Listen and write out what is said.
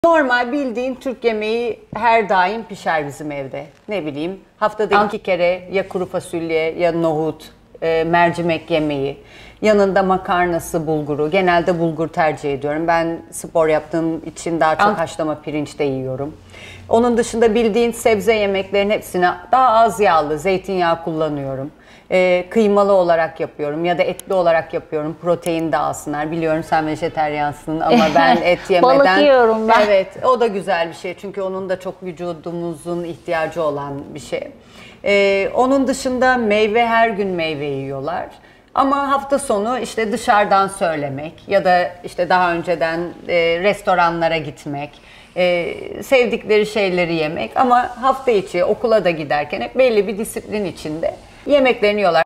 Normal bildiğin Türk yemeği her daim pişer bizim evde. Ne bileyim haftada 2 kere ya kuru fasulye ya nohut, mercimek yemeği. Yanında makarnası, bulguru. Genelde bulgur tercih ediyorum. Ben spor yaptığım için daha çok haşlama pirinç de yiyorum. Onun dışında bildiğin sebze yemeklerin hepsine daha az yağlı, zeytinyağı kullanıyorum. Kıymalı olarak yapıyorum ya da etli olarak yapıyorum. Protein de alsınlar. Biliyorum sen vejeteryansın ama ben et yemeden... Balık yiyorum ben. Evet, o da güzel bir şey. Çünkü onun da çok vücudumuzun ihtiyacı olan bir şey. Onun dışında meyve, her gün meyve yiyorlar. Ama hafta sonu işte dışarıdan söylemek ya da işte daha önceden restoranlara gitmek, sevdikleri şeyleri yemek. Ama hafta içi okula da giderken hep belli bir disiplin içinde yemeklerini yiyorlar.